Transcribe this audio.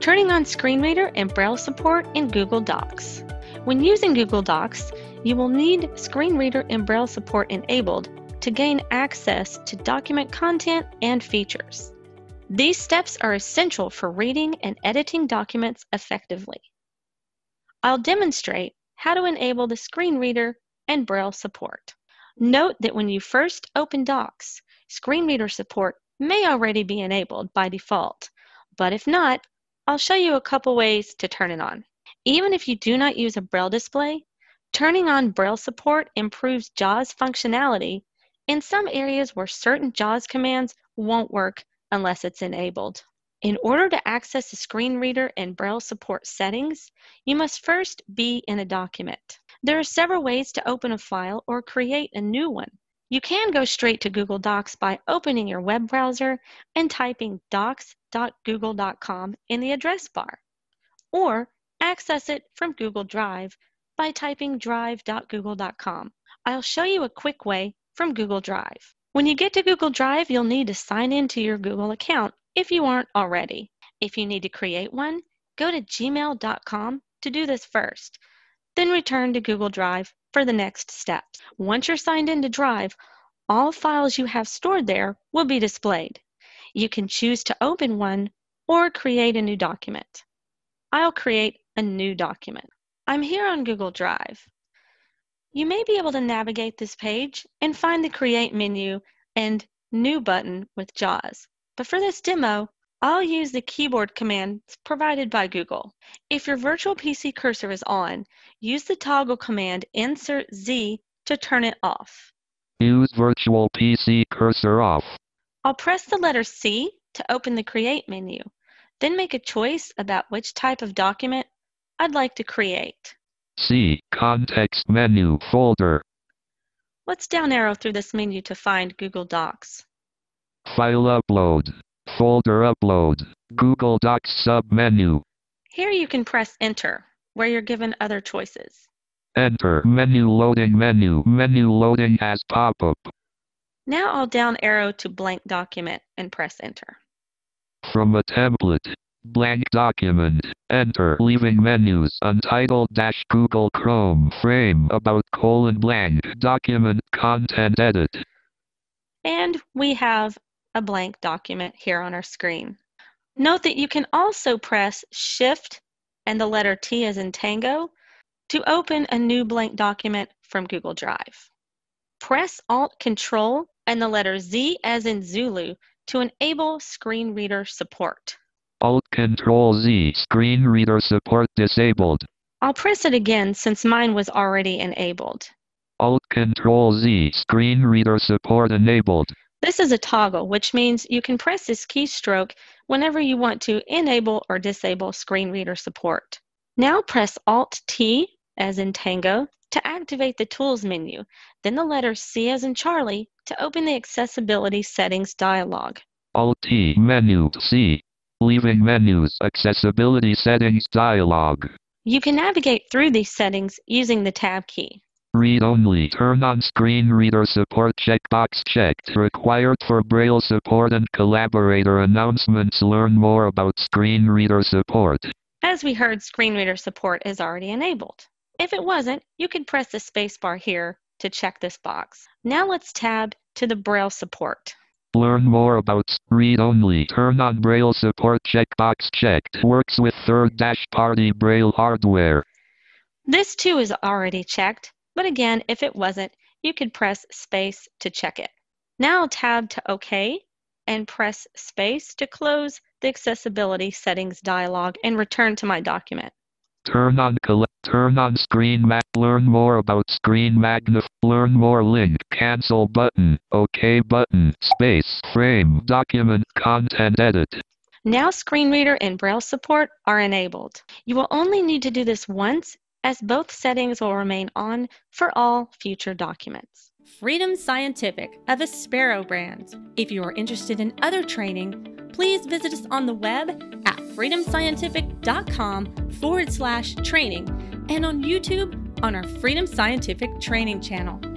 Turning on screen reader and Braille support in Google Docs. When using Google Docs, you will need screen reader and Braille support enabled to gain access to document content and features. These steps are essential for reading and editing documents effectively. I'll demonstrate how to enable the screen reader and Braille support. Note that when you first open Docs, screen reader support may already be enabled by default, but if not, I'll show you a couple ways to turn it on. Even if you do not use a Braille display, turning on Braille support improves JAWS functionality in some areas where certain JAWS commands won't work unless it's enabled. In order to access the screen reader and Braille support settings, you must first be in a document. There are several ways to open a file or create a new one. You can go straight to Google Docs by opening your web browser and typing docs.google.com in the address bar, or access it from Google Drive by typing drive.google.com. I'll show you a quick way from Google Drive. When you get to Google Drive, you'll need to sign into your Google account if you aren't already. If you need to create one, go to gmail.com to do this first, then return to Google Drive for the next steps. Once you're signed into Drive, all files you have stored there will be displayed. You can choose to open one or create a new document. I'll create a new document. I'm here on Google Drive. You may be able to navigate this page and find the Create menu and New button with JAWS. But for this demo, I'll use the keyboard commands provided by Google. If your virtual PC cursor is on, use the toggle command Insert Z to turn it off. Use virtual PC cursor off. I'll press the letter C to open the Create menu, then make a choice about which type of document I'd like to create. C. Context menu folder. Let's down arrow through this menu to find Google Docs. File upload. Folder upload. Google Docs submenu. Here you can press Enter, where you're given other choices. Enter. Menu loading menu. Menu loading as pop-up. Now I'll down arrow to blank document and press Enter. From a template. Blank document. Enter. Leaving menus. Untitled - Google Chrome. Frame. About : blank. Document. Content edit. And we have a blank document here on our screen. Note that you can also press Shift and the letter T as in Tango to open a new blank document from Google Drive. Press Alt-Control and the letter Z as in Zulu to enable screen reader support. Alt-Control-Z. Screen reader support disabled. I'll press it again since mine was already enabled. Alt-Control-Z. Screen reader support enabled. This is a toggle, which means you can press this keystroke whenever you want to enable or disable screen reader support. Now press Alt-T as in Tango to activate the Tools menu, then the letter C as in Charlie to open the Accessibility Settings dialog. Alt-T menu C. Leaving menus. Accessibility Settings dialog. You can navigate through these settings using the Tab key. Read only. Turn on screen reader support checkbox checked. Required for Braille support and collaborator announcements. Learn more about screen reader support. As we heard, screen reader support is already enabled. If it wasn't, you could press the spacebar here to check this box. Now let's tab to the Braille support. Learn more about read only. Turn on Braille support checkbox checked. Works with third-party Braille hardware. This too is already checked. But again, if it wasn't, you could press space to check it. Now I'll tab to OK and press space to close the Accessibility Settings dialog and return to my document. Turn on screen learn more about screen learn more link, cancel button, OK button, space, frame, document, content edit. Now screen reader and Braille support are enabled. You will only need to do this once, as both settings will remain on for all future documents. Freedom Scientific of Aspero brand. If you are interested in other training, please visit us on the web at freedomscientific.com/training and on YouTube on our Freedom Scientific training channel.